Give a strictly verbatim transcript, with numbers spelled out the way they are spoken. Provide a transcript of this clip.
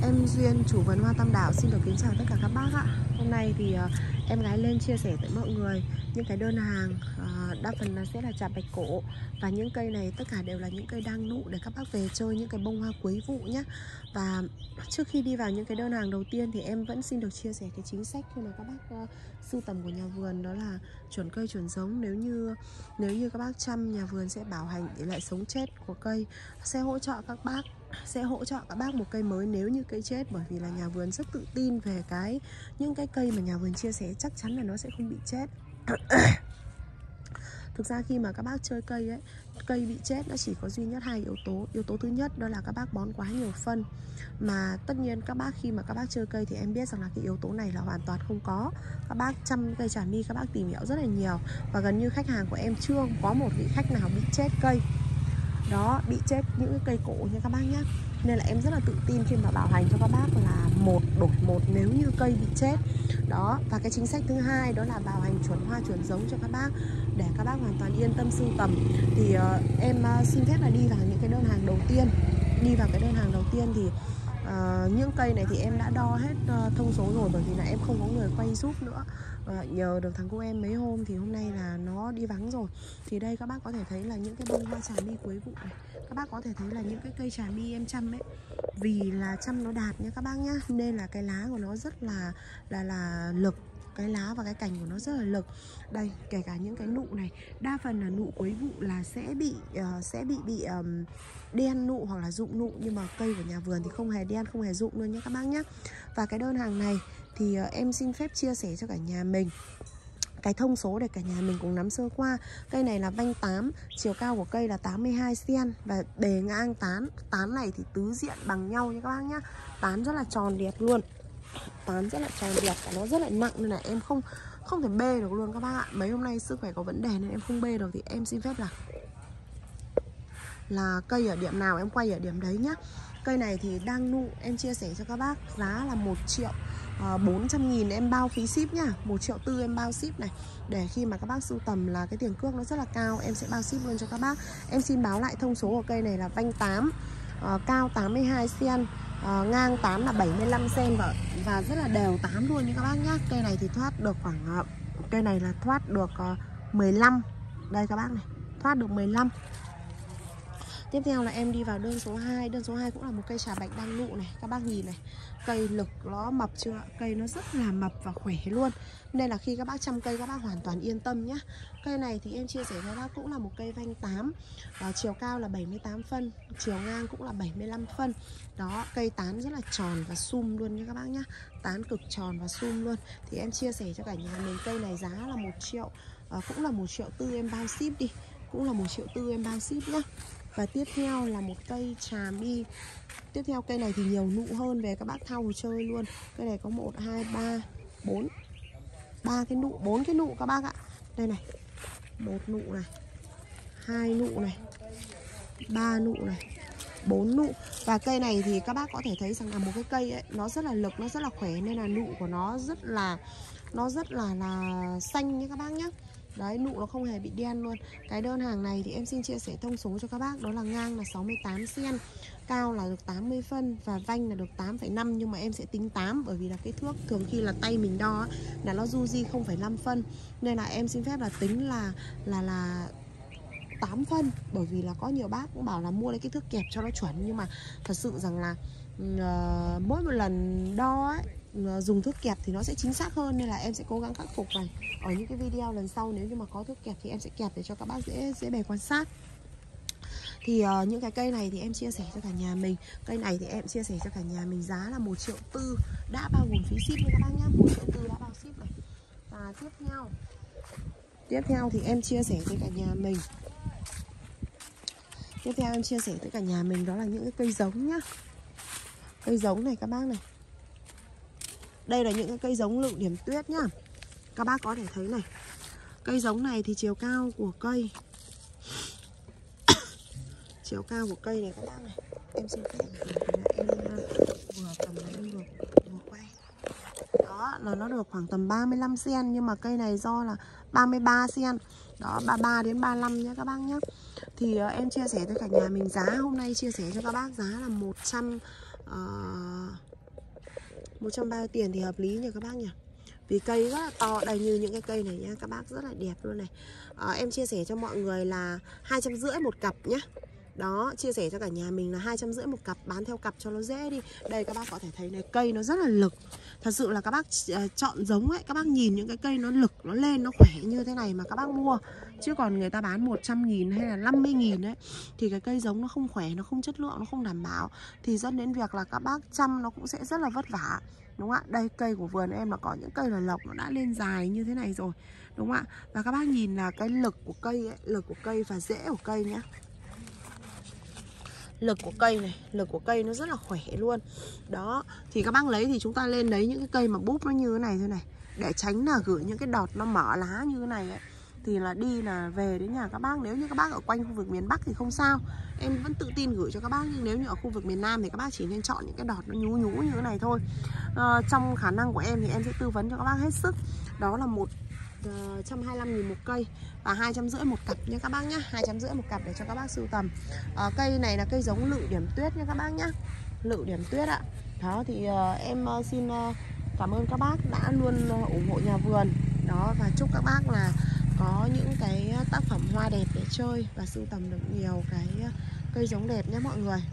Em Duyên, chủ vườn hoa Tam Đảo xin được kính chào tất cả các bác ạ. Hôm nay thì uh, em gái lên chia sẻ với mọi người những cái đơn hàng uh, đa phần là sẽ là trà bạch cổ. Và những cây này tất cả đều là những cây đang nụ để các bác về chơi những cái bông hoa cuối vụ nhé. Và trước khi đi vào những cái đơn hàng đầu tiên thì em vẫn xin được chia sẻ cái chính sách khi mà các bác uh, sưu tầm của nhà vườn, đó là chuẩn cây chuẩn giống. Nếu như nếu như các bác chăm, nhà vườn sẽ bảo hành tỷ lệ sống chết của cây, sẽ hỗ trợ các bác sẽ hỗ trợ các bác một cây mới nếu như cây chết, bởi vì là nhà vườn rất tự tin về cái những cái cây mà nhà vườn chia sẻ chắc chắn là nó sẽ không bị chết. Thực ra khi mà các bác chơi cây ấy, cây bị chết nó chỉ có duy nhất hai yếu tố. Yếu tố thứ nhất đó là các bác bón quá nhiều phân. Mà tất nhiên các bác khi mà các bác chơi cây thì em biết rằng là cái yếu tố này là hoàn toàn không có. Các bác chăm cây trà my các bác tìm hiểu rất là nhiều, và gần như khách hàng của em chưa có một vị khách nào bị chết cây. Đó, bị chết những cái cây cổ nha các bác nhé. Nên là em rất là tự tin khi mà bảo hành cho các bác là một đổi một nếu như cây bị chết. Đó, và cái chính sách thứ hai đó là bảo hành chuẩn hoa chuẩn giống cho các bác, để các bác hoàn toàn yên tâm sưu tầm. Thì uh, em uh, xin phép là đi vào những cái đơn hàng đầu tiên. Đi vào cái đơn hàng đầu tiên thì uh, những cây này thì em đã đo hết uh, thông số rồi, bởi vì là em không có người quay giúp nữa. Uh, nhờ được thằng cô em mấy hôm thì hôm nay là nó đi vắng rồi. Thì đây các bác có thể thấy là những cái bông hoa trà my cuối vụ này. Các bác có thể thấy là những cái cây trà my em chăm ấy, vì là chăm nó đạt nha các bác nhá, nên là cái lá của nó rất là là là lực. Cái lá và cái cành của nó rất là lực. Đây, kể cả những cái nụ này, đa phần là nụ cuối vụ là sẽ bị uh, sẽ bị bị um, đen nụ hoặc là rụng nụ, nhưng mà cây của nhà vườn thì không hề đen, không hề rụng luôn nhé các bác nhé. Và cái đơn hàng này thì uh, em xin phép chia sẻ cho cả nhà mình cái thông số để cả nhà mình cùng nắm sơ qua. Cây này là vanh tám, chiều cao của cây là tám mươi hai xăng-ti-mét và bề ngang tán. Tán này thì tứ diện bằng nhau nha các bác nhá. Tán rất là tròn đẹp luôn. Tán rất là tròn đẹp và nó rất là nặng, nên là em không không thể bê được luôn các bác ạ. Mấy hôm nay sức khỏe có vấn đề nên em không bê được, thì em xin phép là là cây ở điểm nào em quay ở điểm đấy nhá. Cây này thì đang nụ, em chia sẻ cho các bác giá là một triệu bốn trăm nghìn em bao phí ship nhá. Một triệu tư em bao ship này. Để khi mà các bác sưu tầm là cái tiền cước nó rất là cao, em sẽ bao ship luôn cho các bác. Em xin báo lại thông số của cây này là vanh tám, uh, cao tám mươi hai xăng-ti-mét, uh, ngang tán là bảy mươi lăm xăng-ti-mét và, và rất là đều tán luôn như các bác nhá. Cây này thì thoát được khoảng uh, cây này là thoát được uh, mười lăm. Đây các bác này, thoát được mười lăm. Tiếp theo là em đi vào đơn số hai. Đơn số hai cũng là một cây trà bạch đang nụ này. Các bác nhìn này, cây lực nó mập chưa? Cây nó rất là mập và khỏe luôn. Nên là khi các bác chăm cây các bác hoàn toàn yên tâm nhé. Cây này thì em chia sẻ với các bác cũng là một cây vanh tám, à, chiều cao là bảy mươi tám phân, chiều ngang cũng là bảy mươi lăm phân. Đó, cây tán rất là tròn và sum luôn nha các bác nhé. Tán cực tròn và sum luôn. Thì em chia sẻ cho cả nhà mình cây này giá là một triệu, à, cũng là một triệu tư em bao ship đi. Cũng là một triệu tư em bao ship nhá. Và tiếp theo là một cây trà my. Tiếp theo cây này thì nhiều nụ hơn, về các bác thau chơi luôn. Cây này có một, hai, ba, bốn, ba cái nụ, bốn cái nụ các bác ạ. Đây này, một nụ này, hai nụ này, ba nụ này, bốn nụ. Và cây này thì các bác có thể thấy rằng là một cái cây ấy, nó rất là lực, nó rất là khỏe, nên là nụ của nó rất là nó rất là là xanh nha các bác nhé. Đấy, nụ nó không hề bị đen luôn. Cái đơn hàng này thì em xin chia sẻ thông số cho các bác. Đó là ngang là sáu mươi tám xăng-ti-mét, cao là được tám mươi phân và vanh là được tám phẩy năm. Nhưng mà em sẽ tính tám, bởi vì là cái thước thường khi là tay mình đo là nó du di không phẩy năm phân. Nên là em xin phép là tính là là là tám phân. Bởi vì là có nhiều bác cũng bảo là mua lấy cái thước kẹp cho nó chuẩn. Nhưng mà thật sự rằng là uh, mỗi một lần đo ấy, dùng thước kẹp thì nó sẽ chính xác hơn, nên là em sẽ cố gắng khắc phục này. Ở những cái video lần sau nếu như mà có thước kẹp thì em sẽ kẹp để cho các bác dễ dễ bề quan sát. Thì uh, những cái cây này thì em chia sẻ cho cả nhà mình. Cây này thì em chia sẻ cho cả nhà mình giá là một triệu tư đã bao gồm phí ship nha các bác nhá. Một triệu tư đã bao ship này. Và tiếp theo Tiếp theo thì em chia sẻ với cả nhà mình Tiếp theo em chia sẻ với cả nhà mình đó là những cái cây giống nhá. Cây giống này các bác này. Đây là những cái cây giống Lượng Điểm Tuyết nhá. Các bác có thể thấy này. Cây giống này thì chiều cao của cây Chiều cao của cây này các bác này. Em xin phép em vừa cầm em vừa, vừa quay. Đó là nó được khoảng tầm ba mươi lăm xăng-ti-mét. Nhưng mà cây này do là ba mươi ba xăng-ti-mét. Đó, ba mươi ba đến ba mươi lăm nhé các bác nhé. Thì uh, em chia sẻ với cả nhà mình giá hôm nay chia sẻ cho các bác giá là một trăm uh, một trăm ba mươi tiền thì hợp lý nha các bác nhỉ. Vì cây rất là to, đây như những cái cây này nha các bác, rất là đẹp luôn này. à, Em chia sẻ cho mọi người là hai trăm rưỡi một cặp nhá. Đó, chia sẻ cho cả nhà mình là hai trăm rưỡi một cặp, bán theo cặp cho nó dễ đi. Đây các bác có thể thấy này, cây nó rất là lực. Thật sự là các bác uh, chọn giống ấy, các bác nhìn những cái cây nó lực, nó lên, nó khỏe như thế này mà các bác mua. Chứ còn người ta bán một trăm nghìn hay là năm mươi nghìn ấy, thì cái cây giống nó không khỏe, nó không chất lượng, nó không đảm bảo, thì dẫn đến việc là các bác chăm nó cũng sẽ rất là vất vả. Đúng không ạ? Đây cây của vườn em là có những cây là lộc nó đã lên dài như thế này rồi. Đúng không ạ? Và các bác nhìn là cái lực của cây ấy, lực của cây và rễ của cây nhá. Lực của cây này, lực của cây nó rất là khỏe luôn. Đó, thì các bác lấy thì chúng ta lên lấy những cái cây mà búp nó như thế này thôi này, để tránh là gửi những cái đọt nó mở lá như thế này ấy. Thì là đi là về đến nhà các bác. Nếu như các bác ở quanh khu vực miền Bắc thì không sao, em vẫn tự tin gửi cho các bác. Nhưng nếu như ở khu vực miền Nam thì các bác chỉ nên chọn những cái đọt nó nhú nhú như thế này thôi. à, Trong khả năng của em thì em sẽ tư vấn cho các bác hết sức. Đó là một một trăm hai mươi lăm nghìn một cây và hai trăm rưỡi một cặp nha các bác nhá. Hai trăm rưỡi một cặp để cho các bác sưu tầm. à, Cây này là cây giống lựu điểm tuyết nha các bác nhá. Lựu điểm tuyết ạ. Đó thì uh, em uh, xin uh, cảm ơn các bác đã luôn uh, ủng hộ nhà vườn. Đó, và chúc các bác là có những cái tác phẩm hoa đẹp để chơi và sưu tầm được nhiều cái cây giống đẹp nhé mọi người.